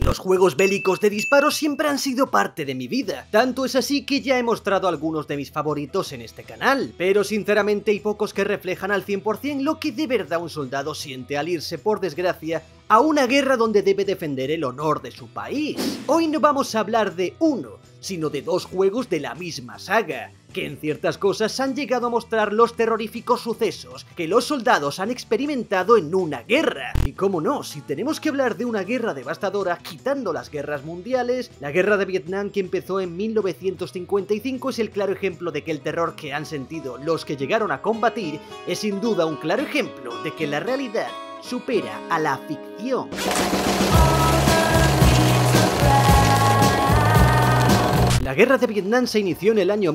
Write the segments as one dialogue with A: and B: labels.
A: Los juegos bélicos de disparos siempre han sido parte de mi vida, tanto es así que ya he mostrado algunos de mis favoritos en este canal, pero sinceramente hay pocos que reflejan al 100% lo que de verdad un soldado siente al irse, por desgracia, a una guerra donde debe defender el honor de su país. Hoy no vamos a hablar de uno, sino de dos juegos de la misma saga, que en ciertas cosas han llegado a mostrar los terroríficos sucesos que los soldados han experimentado en una guerra. Y cómo no, si tenemos que hablar de una guerra devastadora, quitando las guerras mundiales, la guerra de Vietnam, que empezó en 1955, es el claro ejemplo de que el terror que han sentido los que llegaron a combatir es sin duda un claro ejemplo de que la realidad supera a la ficción. La guerra de Vietnam se inició en el año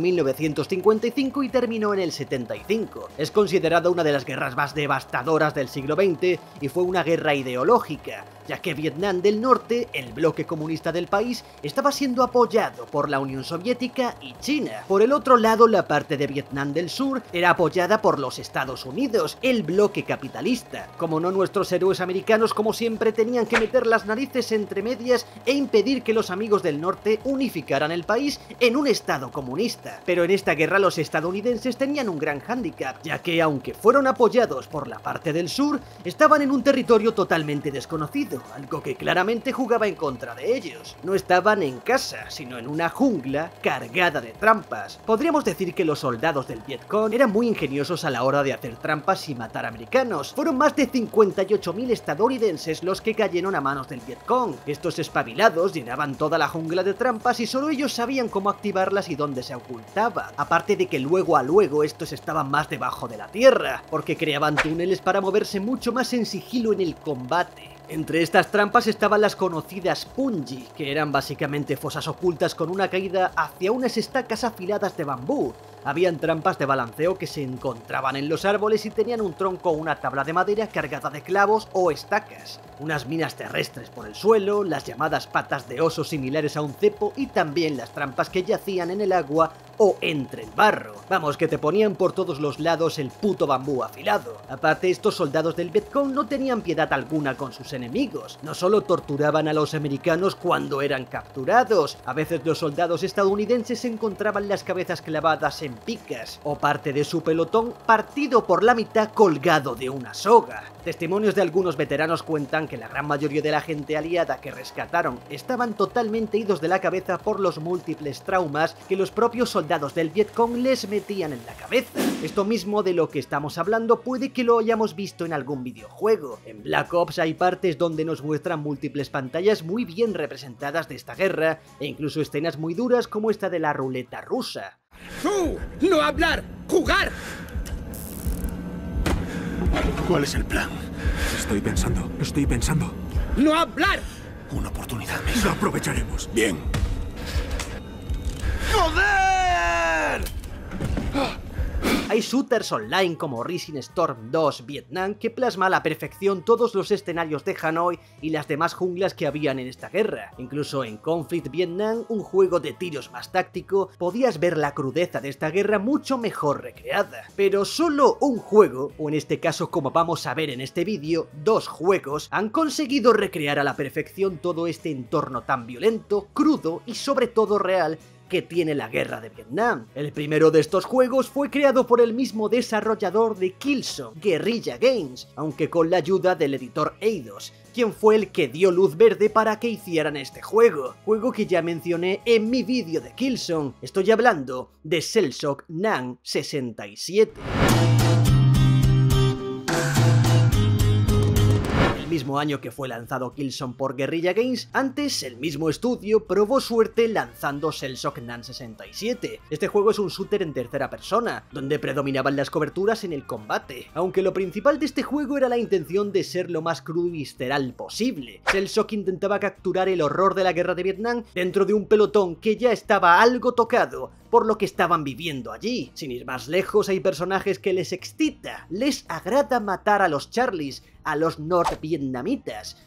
A: 1955 y terminó en el 75. Es considerada una de las guerras más devastadoras del siglo XX y fue una guerra ideológica, ya que Vietnam del Norte, el bloque comunista del país, estaba siendo apoyado por la Unión Soviética y China. Por el otro lado, la parte de Vietnam del Sur era apoyada por los Estados Unidos, el bloque capitalista. Como no, nuestros héroes americanos, como siempre, tenían que meter las narices entre medias e impedir que los amigos del norte unificaran el país en un estado comunista. Pero en esta guerra los estadounidenses tenían un gran hándicap, ya que aunque fueron apoyados por la parte del sur, estaban en un territorio totalmente desconocido, algo que claramente jugaba en contra de ellos. No estaban en casa, sino en una jungla cargada de trampas. Podríamos decir que los soldados del Vietcong eran muy ingeniosos a la hora de hacer trampas y matar americanos. Fueron más de 58.000 estadounidenses los que cayeron a manos del Vietcong. Estos espabilados llenaban toda la jungla de trampas y solo ellos sabían cómo activarlas y dónde se ocultaba. Aparte de que luego estos estaban más debajo de la tierra, porque creaban túneles para moverse mucho más en sigilo en el combate. Entre estas trampas estaban las conocidas punji, que eran básicamente fosas ocultas con una caída hacia unas estacas afiladas de bambú. Habían trampas de balanceo que se encontraban en los árboles y tenían un tronco o una tabla de madera cargada de clavos o estacas. Unas minas terrestres por el suelo, las llamadas patas de oso similares a un cepo y también las trampas que yacían en el agua o entre el barro. Vamos, que te ponían por todos los lados el puto bambú afilado. Aparte, estos soldados del Vietcong no tenían piedad alguna con sus enemigos. No solo torturaban a los americanos cuando eran capturados, a veces los soldados estadounidenses encontraban las cabezas clavadas en picas, o parte de su pelotón partido por la mitad colgado de una soga. Testimonios de algunos veteranos cuentan que la gran mayoría de la gente aliada que rescataron estaban totalmente idos de la cabeza por los múltiples traumas que los propios soldados del Vietcong les metían en la cabeza. Esto mismo de lo que estamos hablando puede que lo hayamos visto en algún videojuego. En Black Ops hay partes donde nos muestran múltiples pantallas muy bien representadas de esta guerra, e incluso escenas muy duras como esta de la ruleta rusa.
B: ¡Tú! ¡No hablar! ¡Jugar!
C: ¿Cuál es el plan?
D: Estoy pensando.
B: ¡No hablar!
C: Una oportunidad, Mesa.
D: Lo aprovecharemos.
C: Bien.
D: ¡Joder!
A: Hay shooters online como Rising Storm 2 Vietnam que plasma a la perfección todos los escenarios de Hanoi y las demás junglas que habían en esta guerra. Incluso en Conflict Vietnam, un juego de tiros más táctico, podías ver la crudeza de esta guerra mucho mejor recreada. Pero solo un juego, o en este caso como vamos a ver en este vídeo, dos juegos, han conseguido recrear a la perfección todo este entorno tan violento, crudo y sobre todo real que tiene la guerra de Vietnam. El primero de estos juegos fue creado por el mismo desarrollador de Killzone, Guerrilla Games, aunque con la ayuda del editor Eidos, quien fue el que dio luz verde para que hicieran este juego que ya mencioné en mi vídeo de Killzone. Estoy hablando de Cellshock Nan 67. Mismo año que fue lanzado Killzone por Guerrilla Games, antes el mismo estudio probó suerte lanzando Cellshock Nan 67. Este juego es un shooter en tercera persona, donde predominaban las coberturas en el combate, aunque lo principal de este juego era la intención de ser lo más crudo y visceral posible. Cellshock intentaba capturar el horror de la guerra de Vietnam dentro de un pelotón que ya estaba algo tocado por lo que estaban viviendo allí. Sin ir más lejos, hay personajes que les excita, les agrada matar a los Charlies, a los norvietnamitas,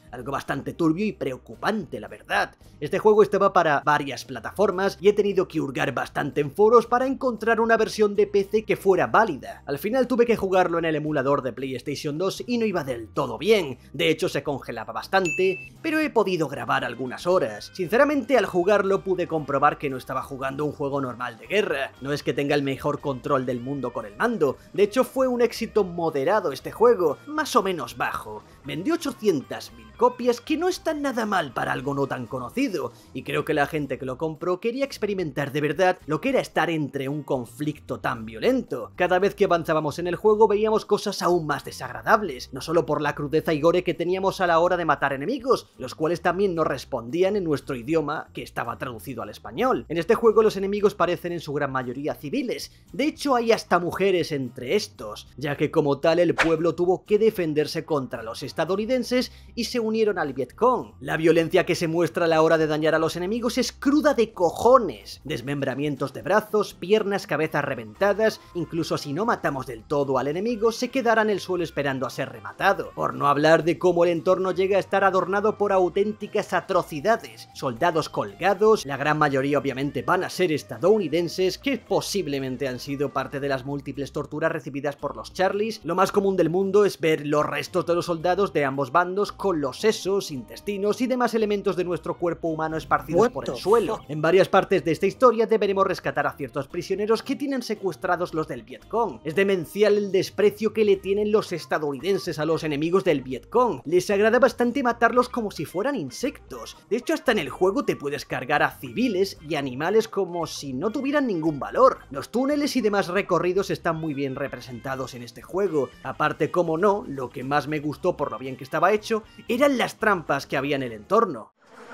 A: algo bastante turbio y preocupante, la verdad. Este juego estaba para varias plataformas y he tenido que hurgar bastante en foros para encontrar una versión de PC que fuera válida. Al final tuve que jugarlo en el emulador de PlayStation 2 y no iba del todo bien, de hecho se congelaba bastante, pero he podido grabar algunas horas. Sinceramente, al jugarlo pude comprobar que no estaba jugando un juego normal de guerra. No es que tenga el mejor control del mundo con el mando, de hecho fue un éxito moderado este juego, más o menos bajo. Vendió 800.000 copias, que no está nada mal para algo no tan conocido, y creo que la gente que lo compró quería experimentar de verdad lo que era estar entre un conflicto tan violento. Cada vez que avanzábamos en el juego veíamos cosas aún más desagradables, no solo por la crudeza y gore que teníamos a la hora de matar enemigos, los cuales también nos respondían en nuestro idioma que estaba traducido al español. En este juego los enemigos parecen en su gran mayoría civiles, de hecho hay hasta mujeres entre estos, ya que como tal el pueblo tuvo que defenderse contra los estadounidenses y se unieron al Vietcong. La violencia que se muestra a la hora de dañar a los enemigos es cruda de cojones, desmembramientos de brazos, piernas, cabezas reventadas, incluso si no matamos del todo al enemigo se quedará en el suelo esperando a ser rematado, por no hablar de cómo el entorno llega a estar adornado por auténticas atrocidades, soldados colgados, la gran mayoría obviamente van a ser estadounidenses que posiblemente han sido parte de las múltiples torturas recibidas por los Charlies. Lo más común del mundo es ver los restos de los soldados de ambos bandos con los sesos, intestinos y demás elementos de nuestro cuerpo humano esparcidos por el suelo. En varias partes de esta historia deberemos rescatar a ciertos prisioneros que tienen secuestrados los del Vietcong. Es demencial el desprecio que le tienen los estadounidenses a los enemigos del Vietcong. Les agrada bastante matarlos como si fueran insectos. De hecho, hasta en el juego te puedes cargar a civiles y animales como si no tuvieran ningún valor. Los túneles y demás recorridos están muy bien representados en este juego. Aparte, como no, lo que más me gustó por lo bien que estaba hecho eran las trampas que había en el entorno.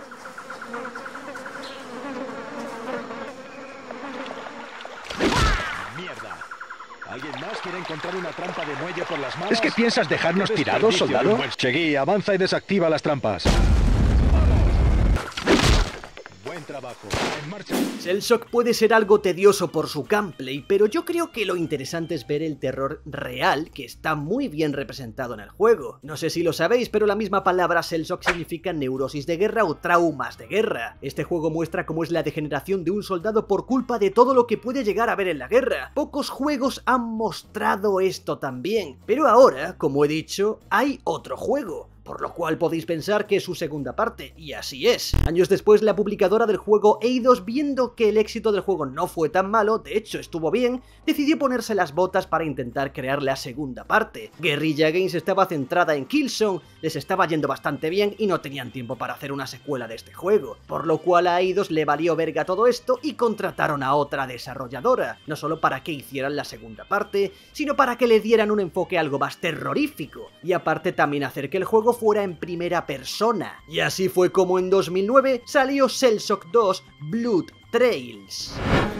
E: ¡Mierda! ¿Alguien más quiere encontrar una trampa de muelle por las manos?
F: ¿Es que piensas dejarnos tirados, soldado? Seguí, avanza y desactiva las trampas.
E: Buen trabajo. En marcha.
A: Cellshock puede ser algo tedioso por su gameplay, pero yo creo que lo interesante es ver el terror real que está muy bien representado en el juego. No sé si lo sabéis, pero la misma palabra Cellshock significa neurosis de guerra o traumas de guerra. Este juego muestra cómo es la degeneración de un soldado por culpa de todo lo que puede llegar a ver en la guerra. Pocos juegos han mostrado esto también, pero ahora, como he dicho, hay otro juego, por lo cual podéis pensar que es su segunda parte, y así es. Años después, la publicadora del juego Eidos, viendo que el éxito del juego no fue tan malo, de hecho estuvo bien, decidió ponerse las botas para intentar crear la segunda parte. Guerrilla Games estaba centrada en Killzone, les estaba yendo bastante bien y no tenían tiempo para hacer una secuela de este juego, por lo cual a Eidos le valió verga todo esto y contrataron a otra desarrolladora, no solo para que hicieran la segunda parte, sino para que le dieran un enfoque algo más terrorífico, y aparte también hacer que el juego fuera en primera persona. Y así fue como en 2009 salió Cellshock 2 Blood Trails.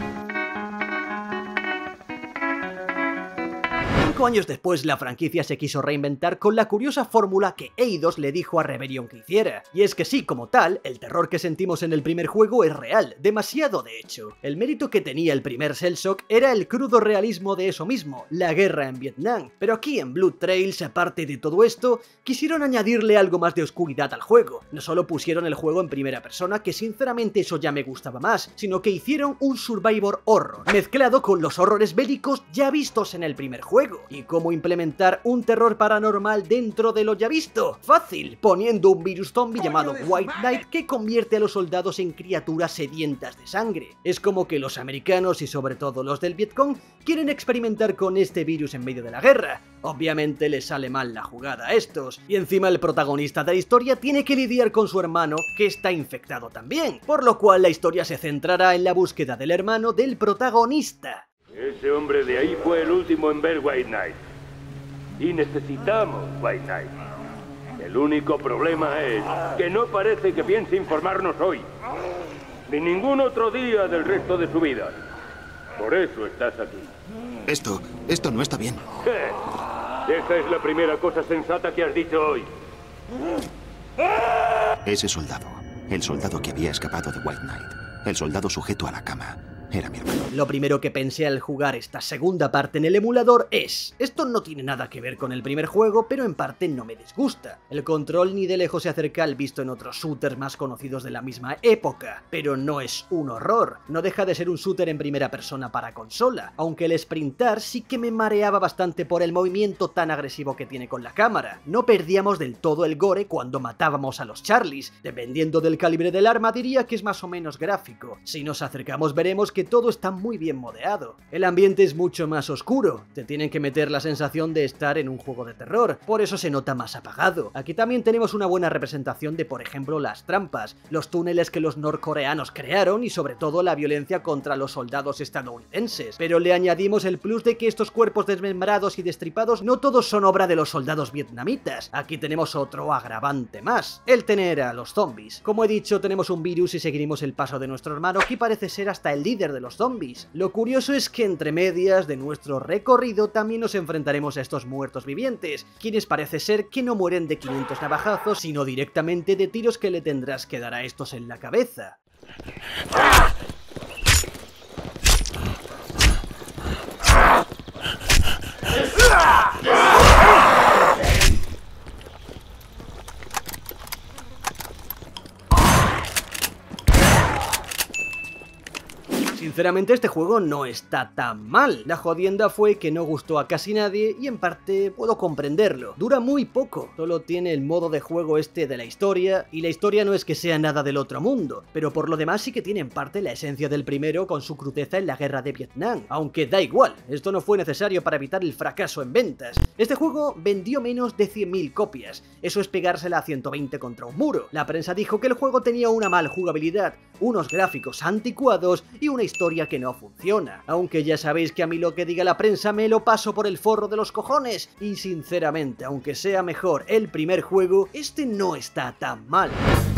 A: 5 años después, la franquicia se quiso reinventar con la curiosa fórmula que Eidos le dijo a Rebellion que hiciera. Y es que sí, como tal, el terror que sentimos en el primer juego es real, demasiado de hecho. El mérito que tenía el primer Cellshock era el crudo realismo de eso mismo, la guerra en Vietnam. Pero aquí en Blood Trails, aparte de todo esto, quisieron añadirle algo más de oscuridad al juego. No solo pusieron el juego en primera persona, que sinceramente eso ya me gustaba más, sino que hicieron un survivor horror, mezclado con los horrores bélicos ya vistos en el primer juego. ¿Y cómo implementar un terror paranormal dentro de lo ya visto? Fácil, poniendo un virus zombie llamado White Knight que convierte a los soldados en criaturas sedientas de sangre. Es como que los americanos y sobre todo los del Vietcong quieren experimentar con este virus en medio de la guerra. Obviamente les sale mal la jugada a estos, y encima el protagonista de la historia tiene que lidiar con su hermano que está infectado también, por lo cual la historia se centrará en la búsqueda del hermano del protagonista.
G: Ese hombre de ahí fue el último en ver White Knight. Y necesitamos White Knight. El único problema es que no parece que piense informarnos hoy, ni ningún otro día del resto de su vida. Por eso estás aquí.
C: Esto no está bien.
G: Esa es la primera cosa sensata que has dicho hoy.
C: Ese soldado, el soldado que había escapado de White Knight, el soldado sujeto a la cama, Era mi hermano.
A: Lo primero que pensé al jugar esta segunda parte en el emulador es: esto no tiene nada que ver con el primer juego, pero en parte no me disgusta. El control ni de lejos se acerca al visto en otros shooters más conocidos de la misma época, pero no es un horror. No deja de ser un shooter en primera persona para consola, aunque el sprintar sí que me mareaba bastante por el movimiento tan agresivo que tiene con la cámara. No perdíamos del todo el gore cuando matábamos a los Charlies. Dependiendo del calibre del arma diría que es más o menos gráfico. Si nos acercamos veremos que todo está muy bien modeado. El ambiente es mucho más oscuro, te tienen que meter la sensación de estar en un juego de terror, por eso se nota más apagado. Aquí también tenemos una buena representación de, por ejemplo, las trampas, los túneles que los norcoreanos crearon y sobre todo la violencia contra los soldados estadounidenses. Pero le añadimos el plus de que estos cuerpos desmembrados y destripados no todos son obra de los soldados vietnamitas. Aquí tenemos otro agravante más, el tener a los zombies. Como he dicho, tenemos un virus y seguiremos el paso de nuestro hermano, que parece ser hasta el líder de los zombies. Lo curioso es que entre medias de nuestro recorrido también nos enfrentaremos a estos muertos vivientes, quienes parece ser que no mueren de 500 navajazos, sino directamente de tiros que le tendrás que dar a estos en la cabeza. Sinceramente este juego no está tan mal. La jodienda fue que no gustó a casi nadie y en parte puedo comprenderlo. Dura muy poco, solo tiene el modo de juego este de la historia y la historia no es que sea nada del otro mundo, pero por lo demás sí que tiene en parte la esencia del primero con su crudeza en la guerra de Vietnam. Aunque da igual, esto no fue necesario para evitar el fracaso en ventas. Este juego vendió menos de 100.000 copias, eso es pegársela a 120 contra un muro. La prensa dijo que el juego tenía una mal jugabilidad, unos gráficos anticuados y una historia que no funciona. Aunque ya sabéis que a mí lo que diga la prensa me lo paso por el forro de los cojones y sinceramente, aunque sea mejor el primer juego, este no está tan mal.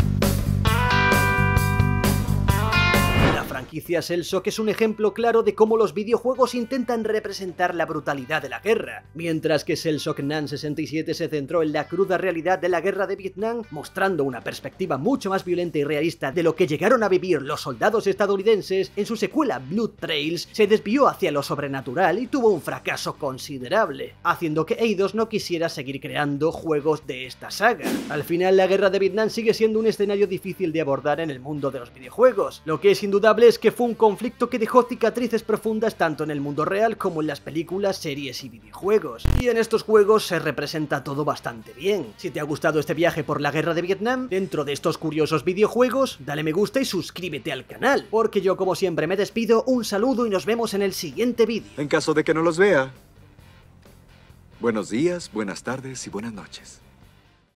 A: La franquicia Shellshock es un ejemplo claro de cómo los videojuegos intentan representar la brutalidad de la guerra. Mientras que Shellshock NAN 67 se centró en la cruda realidad de la guerra de Vietnam, mostrando una perspectiva mucho más violenta y realista de lo que llegaron a vivir los soldados estadounidenses, en su secuela Blood Trails se desvió hacia lo sobrenatural y tuvo un fracaso considerable, haciendo que Eidos no quisiera seguir creando juegos de esta saga. Al final, la guerra de Vietnam sigue siendo un escenario difícil de abordar en el mundo de los videojuegos. Lo que es indudable es que fue un conflicto que dejó cicatrices profundas tanto en el mundo real como en las películas, series y videojuegos. Y en estos juegos se representa todo bastante bien. Si te ha gustado este viaje por la guerra de Vietnam, dentro de estos curiosos videojuegos, dale me gusta y suscríbete al canal, porque yo como siempre me despido, un saludo y nos vemos en el siguiente vídeo.
D: En caso de que no los vea, buenos días, buenas tardes y buenas noches.